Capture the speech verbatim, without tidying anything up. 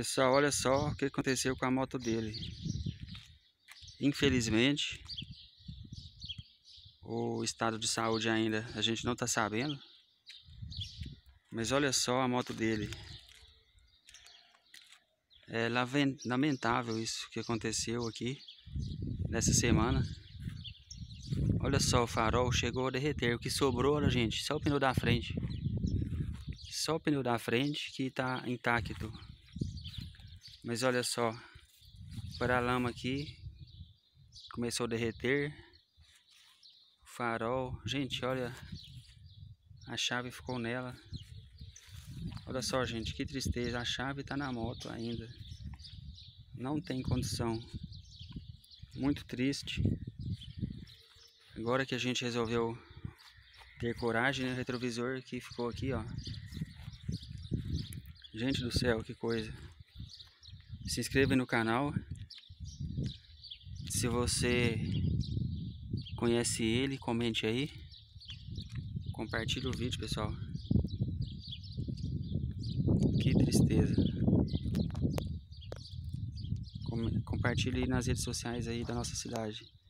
Pessoal, olha só o que aconteceu com a moto dele. Infelizmente, o estado de saúde ainda a gente não está sabendo. Mas olha só a moto dele. É lamentável isso que aconteceu aqui nessa semana. Olha só, o farol chegou a derreter. O que sobrou, olha gente, só o pneu da frente. Só o pneu da frente que está intacto. Mas olha só, o paralama aqui começou a derreter. O farol, gente, olha, a chave ficou nela. Olha só, gente, que tristeza. A chave está na moto ainda. Não tem condição. Muito triste. Agora que a gente resolveu ter coragem, né? O retrovisor que ficou aqui, ó. Gente do céu, que coisa. Se inscreva no canal. Se você conhece ele, comente aí. Compartilhe o vídeo, pessoal. Que tristeza. Compartilhe nas redes sociais aí da nossa cidade.